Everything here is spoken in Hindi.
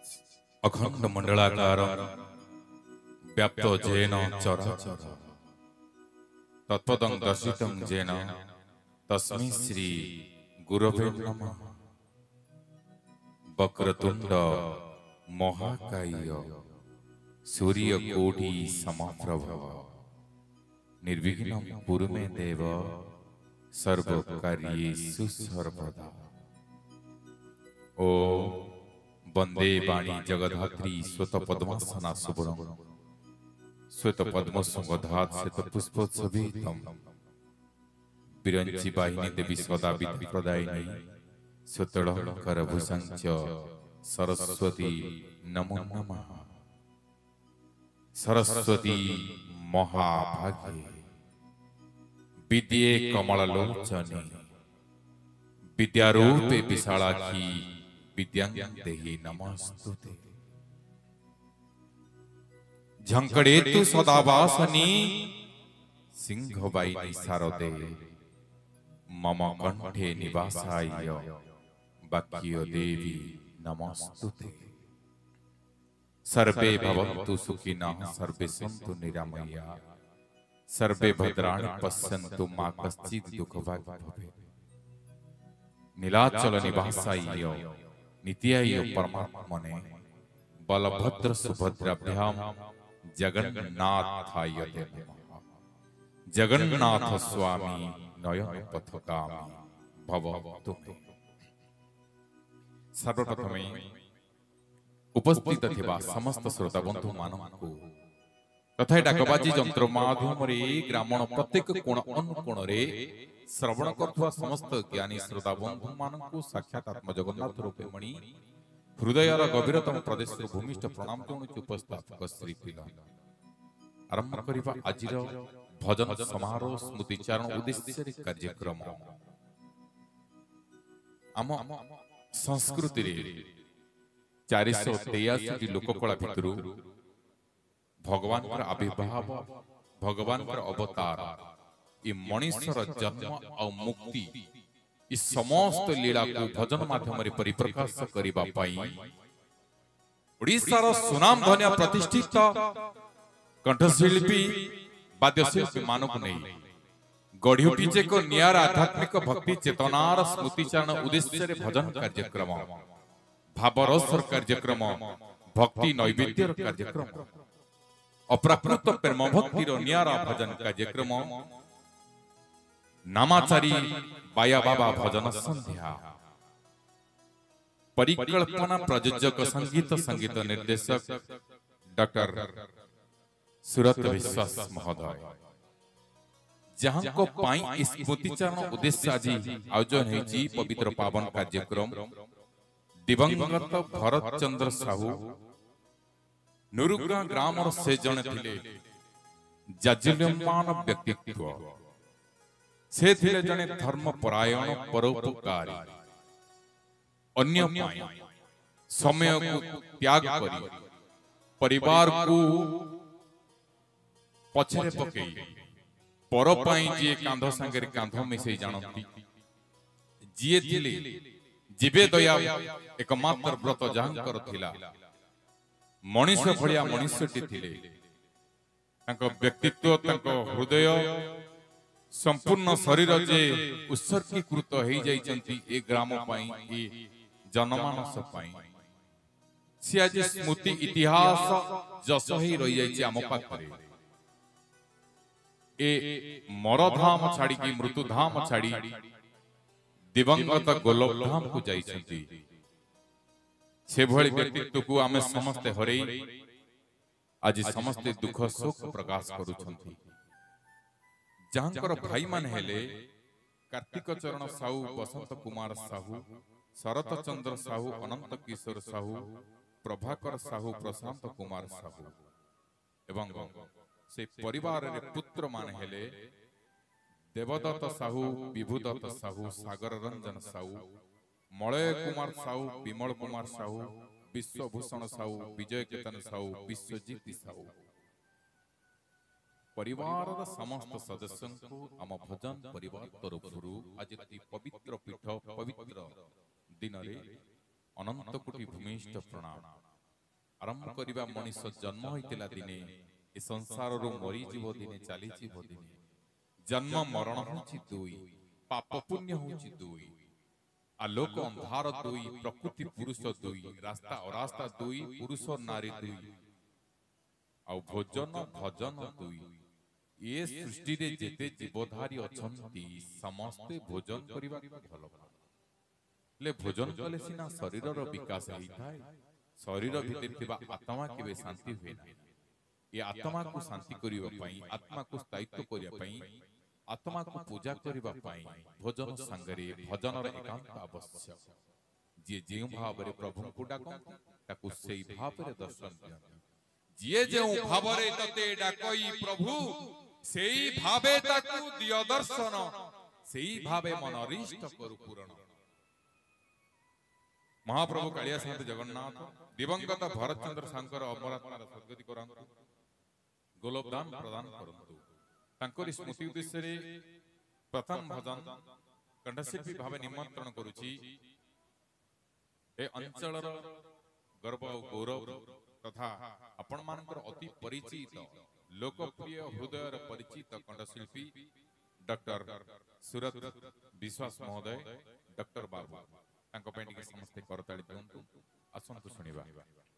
अखंड मंडलाकार व्याप्त जेन चराचर तत्पदं दर्शितं जेन तस्मै श्री गुरवे नमः। वक्रतुंड महाकाय सूर्यकोटि समप्रभ निर्विघ्नं कुरु मे देव सर्वकार्येषु सर्वदा। ओ वंदे वाणी जगधात्री श्वेत पद्मासना सुबरं श्वेत पद्मसुगंधात् श्वेत पुष्पोत्सवेतम् विरंचि वाहिनी देवी सदा विद्या प्रदायिनी श्वेतलंकार भूषांच सरस्वती नमो नमः। सरस्वती महाभागे विद्ये कमललोचने विद्यारूपे विशालाक्षी विद्यां देहि नमस्तुते। झंकड़ेतु सदावासनी सिंहवाहिनी शारदे मम कंठे निवासाय वाक्य देवी नमस्तुते। सर्वे भवन्तु सुखिनः सर्वे सन्तु निरामया सर्वे भद्राणि पश्यन्तु मा कश्चित् दुःखभाग् भवेत्। नीलाचल निवासाय नित्याय परमात्मने बलभद्र सुभद्राभ्याम जगन्नाथाय ते नमः। जगन्नाथ स्वामी नयन पथगामी भवतु मे। सर्वप्रथम उपस्थित थिबा समस्त श्रोता बंधु मानकु तथा डाकबाजी जंत्र माध्यम ग्रामण प्रत्येक कोण अनुकोण श्रवण करथुवा समस्त ज्ञानी श्रोता बंधु मानकु साक्षात आत्म जगन्नाथ रूपे मणि हृदयर गभीरतम प्रदेश भूमिष्ठ प्रणाम जणाउछि उपस्थापक श्री पिला। आरंभ करिबा आजिर भजन समारोह स्मृतिचारण उद्देश्य कार्यक्रम। आम संस्कृति रे 483 लोककला भितर भगवान आविर्भाव भगवान अवतार ये मनुष्यर जन्म और मुक्ति इस समस्त लीला को भजन माध्यम परिप्रकाश करिबा पई ओडिशार सुनाम धन्य प्रतिष्ठित कंठशिल्पी वाद्यशिल्पी मानक नहीं गढ़ी उठिचे एक नियार आध्यात्मिक भक्ति चेतनार स्मृतिचारण उद्देश्य भजन कार्यक्रम भावरसर कार्यक्रम भक्ति नैवेद्यर कार्यक्रम अप्राकृत प्रेम भक्तिर नियारा भजन कार्यक्रम नामाचारी बाया बाबा भजन संध्या परिकल्पना प्रयोजक संगीत निर्देशक डॉक्टर सुरत विश्वास महोदय जहां को पाई स्मृतिचारण उद्देश्य आज आयोजन होती पवित्र पावन कार्यक्रम दिवंगत भरत चंद्र साहू नुरुगा ग्राम से जने थिले जाज्वल्यमान व्यक्तित्व से थिले जने धर्मपरायण परोपकारी अन्य पाई समय को त्याग करी परिवार को पछरे पकई पर पाई जे कांध संगे कांध मिसई जानती जिए थिले जीवे दया एकमात्र व्रत जहांकर थिला मनुष्य भलिया मनुष्यटी थिले तांको व्यक्तित्व तांको हृदय संपूर्ण शरीर जे उत्सर्गीकृत हो जाइछंती ए ग्राम पाई ए जनमानस पाई से आज स्मृति इतिहास जस ही रही जाइछि आम पाखरे ए मरधाम छाड़ी की मृत्युधाम छाड़ी दिवंगत गोलकधाम को जाइछंती से भली व्यक्तित्व को आमे समस्ते हरई आज समस्ते दुख शोक प्रकाश करूछंती जहांकर भाई मान हेले कार्तिक चरण साहू बसंत कुमार साहू शरत चंद्र साहू अनंत किशोर साहू प्रभाकर साहू प्रशांत कुमार साहू एवं से परिवार रे पुत्र मान हेले देवदत्त साहू विभुदत्त साहू सागर रंजन साहू मलय कुमार साहू विमल कुमार साहू विश्वभूषण साहू विजय केतन साहू विश्वजीत साहू परिवार समस्त सदस्य को आम भजन परिवार तरफ आज पवित्र पीठ पवित्र दिन अनंत कोटि भूमिष्ठ प्रणाम। आरंभ करिबा मनीष जन्म होइतिला दिने ए संसार रो मरी जीव दिने चली जीव दिने जन्म मरण होची दुई पाप पुण्य होची दुई आलोक अंधार दुई प्रकृति पुरुष दुई रास्ता अरास्ता दुई पुरुष नारी दुई आ भोजन भजन दुई ए सृष्टि रे जेते जीवधारी अछंती समस्त भोजन करिबा भलो ले भोजन कले सिना शरीर रो विकास हेई थाए शरीर भितर थिबा आत्मा केबे शांति हुए ना ये आत्मा को शांति करिबा पई आत्मा को स्थायित्व करिबा पई आत्मा को पूजा करिबा पई भोजन संगरे भजन रे एकांत आवश्यक जे जेउ भाव रे प्रभु को डाकंती ताकू सेई भाव रे दर्शन दियंती जे जेउ भाव रे तते डाकई प्रभु सेई भावे ताकू दिय दर्शन सेई भावे मन अरिष्ट करू पूर्ण महाप्रभु कालिया साथ जगन्नाथ दिवंगत भरतचंद्र शंकर अमरात्मा सद्गति करंतु गोलोकदान प्रदान करंतु तांकर स्मृति उद्देश्य रे प्रथम भजन कंठशिल्पी भावे निमंत्रण करूची ए अंचलर गर्व और गौरव तथा आपण मानकर अति परिचित लोकप्रिय हृदय परिचित कंठशिल्पी डॉक्टर सूरत विश्वास महोदय डॉक्टर बाबू तांको पे समस्त करताली दियंतु आसंतु सुनिबा।